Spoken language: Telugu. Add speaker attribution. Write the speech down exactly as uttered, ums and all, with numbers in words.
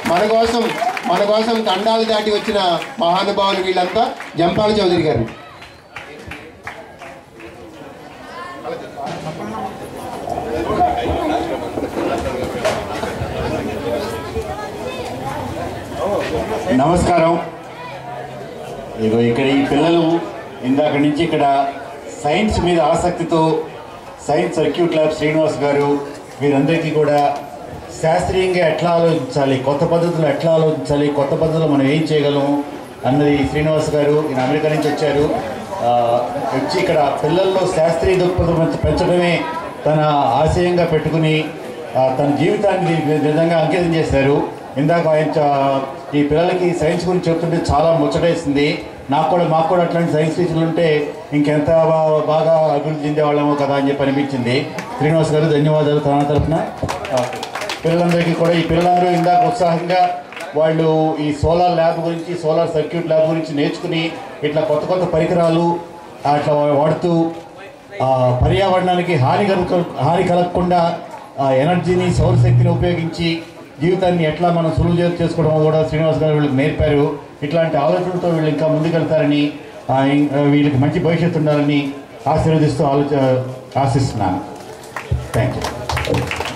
Speaker 1: మన కోసం మన కోసం తండాలు దాటి వచ్చిన మహానుభావులు వీళ్ళంతా జంపాల చౌదరి గారు.
Speaker 2: నమస్కారం. ఇగో ఇక్కడ ఈ పిల్లలు ఇందాక నుంచి ఇక్కడ సైన్స్ మీద ఆసక్తితో సైన్స్ సర్క్యూట్ ల్యాబ్ శ్రీనివాస్ గారు వీరందరికీ కూడా శాస్త్రీయంగా ఎట్లా ఆలోచించాలి, కొత్త పద్ధతులు ఎట్లా ఆలోచించాలి, కొత్త పద్ధతులు మనం ఏం చేయగలం అన్నది శ్రీనివాస్ గారు ఈయన అమెరికా నుంచి వచ్చారు. వచ్చి ఇక్కడ పిల్లల్లో శాస్త్రీయ దృక్పథం పెంచడమే తన ఆశయంగా పెట్టుకుని తన జీవితాన్ని నిజంగా అంకితం చేశారు. ఇందాక ఆయన ఈ పిల్లలకి సైన్స్ గురించి చెప్తుంటే చాలా ముచ్చటేసింది. నాకు కూడా మాకు కూడా అట్లాంటి సైన్స్ టీచర్లు ఉంటే ఇంకెంత బాగా అభివృద్ధి చెందేవాళ్ళమో కదా అని చెప్పి అనిపించింది. శ్రీనివాస్ గారు ధన్యవాదాలు తన తరఫున. పిల్లలందరికీ కూడా ఈ పిల్లలందరూ ఇందాక ఉత్సాహంగా వాళ్ళు ఈ సోలార్ ల్యాబ్ గురించి సోలార్ సర్క్యూట్ ల్యాబ్ గురించి నేర్చుకుని ఇట్లా కొత్త కొత్త పరికరాలు అట్లా వాడుతూ పర్యావరణానికి హాని కల హాని కలగకుండా ఎనర్జీని సౌరశక్తిని ఉపయోగించి జీవితాన్ని ఎట్లా మనం సులువు చేసుకోవడం కూడా శ్రీనివాస్ గారు వీళ్ళకి నేర్పారు. ఇట్లాంటి ఆలోచనలతో వీళ్ళు ఇంకా ముందుకెళ్తారని వీళ్ళకి మంచి భవిష్యత్తు ఉండాలని ఆశీర్వదిస్తూ ఆలోచ ఆశిస్తున్నాను. Thank you.